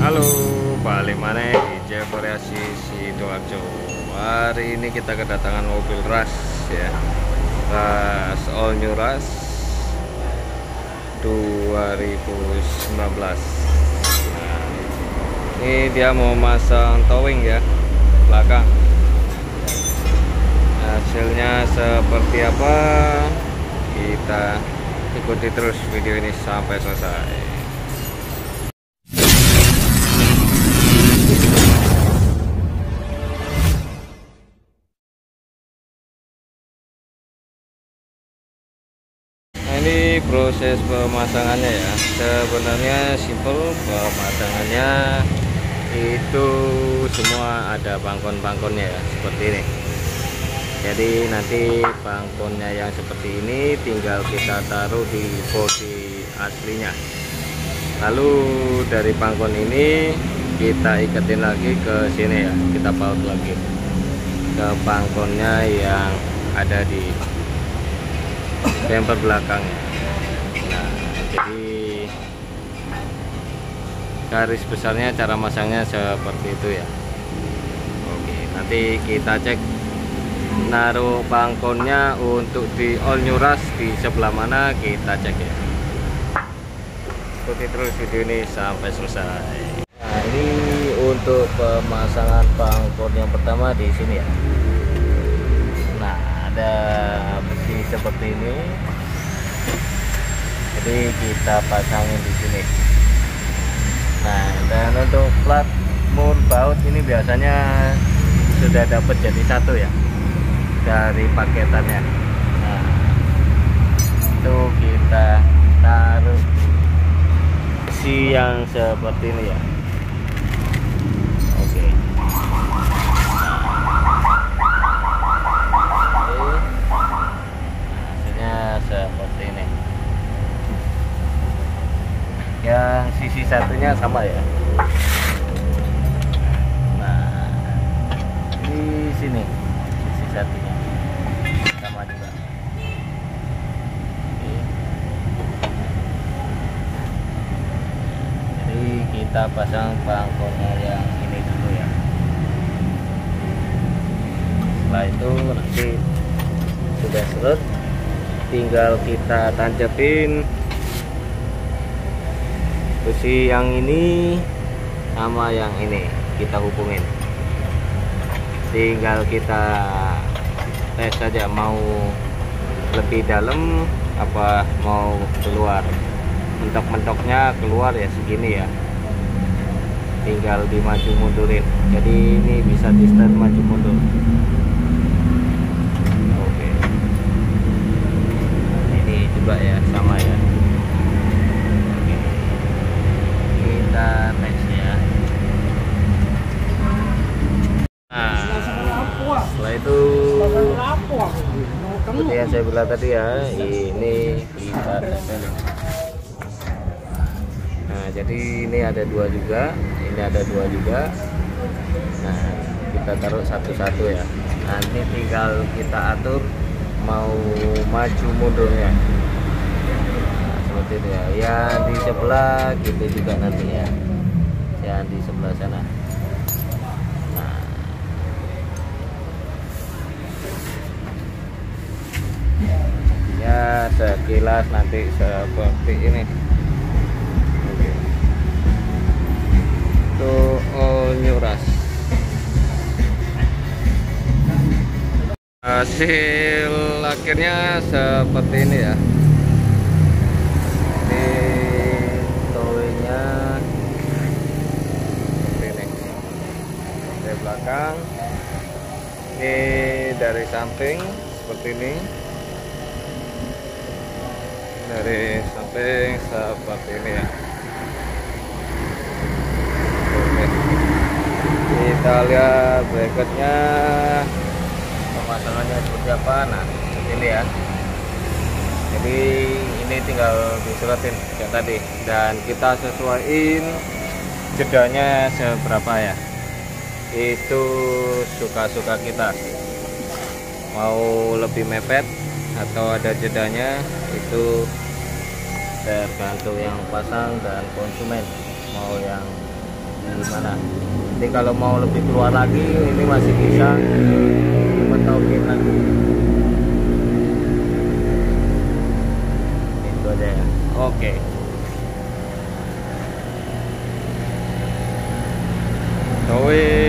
Halo, balik mana di Jaya Variasi Sidoarjo. Hari ini kita kedatangan mobil Rush ya, Rush All New Rush 2019. Nah, ini dia mau masang towing ya belakang. Hasilnya seperti apa? Kita ikuti terus video ini sampai selesai. Ini proses pemasangannya ya, sebenarnya simple. Pemasangannya itu semua ada bangkon-bangkonnya ya, seperti ini. Jadi nanti bangkonnya yang seperti ini tinggal kita taruh di bodi aslinya, lalu dari bangkon ini kita iketin lagi ke sini ya, kita baut lagi ke bangkonnya yang ada di bumper belakangnya. Nah, jadi garis besarnya cara masangnya seperti itu ya. Oke, nanti kita cek naruh bangkonnya untuk di All New Rush di sebelah mana, kita cek ya. Ikuti terus video ini sampai selesai. Nah, ini untuk pemasangan bangkon yang pertama di sini ya. Nah, ada besi seperti ini, jadi kita pasangin di sini. Nah, dan untuk plat mur baut ini biasanya sudah dapat jadi satu ya dari paketannya. Nah, itu kita taruh besi yang seperti ini ya. Oke. Seperti ini. Yang sisi satunya sama ya. Nah, di sini sisi satunya sama juga. Oke. Jadi kita pasang bangkonnya yang ini dulu ya. Setelah itu nanti sudah seret, tinggal kita tancapin besi yang ini sama yang ini, kita hubungin. Tinggal kita tes saja mau lebih dalam apa mau keluar. Mentok-mentoknya keluar ya segini ya, tinggal dimaju mundurin. Jadi ini bisa di start maju mundur. Juga ya, sama ya. Oke. Kita tes ya. Nah, setelah itu seperti yang saya bilang tadi ya, ini kita tes. Nah, jadi ini ada dua juga, ini ada dua juga. Nah, kita taruh satu-satu ya. Nanti tinggal kita atur mau maju mundurnya. Seperti itu ya, yang di sebelah gitu juga nanti ya, yang di sebelah sana. Nah, ya sekilas nanti seperti ini. Oke. Itu All New Rush. Hasil akhirnya seperti ini ya. Belakang ini dari samping seperti ini, dari samping seperti ini ya. Oke, kita lihat bracketnya pemasangannya seperti apa. Nah, seperti ini ya. Jadi ini tinggal disuratin kayak tadi, dan kita sesuaiin jedanya seberapa ya. Itu suka-suka kita, mau lebih mepet atau ada jedanya, itu tergantung yang pasang dan konsumen mau yang gimana. Nanti kalau mau lebih keluar lagi ini masih bisa dimentokin lagi. Itu aja ya. Oke. Oke.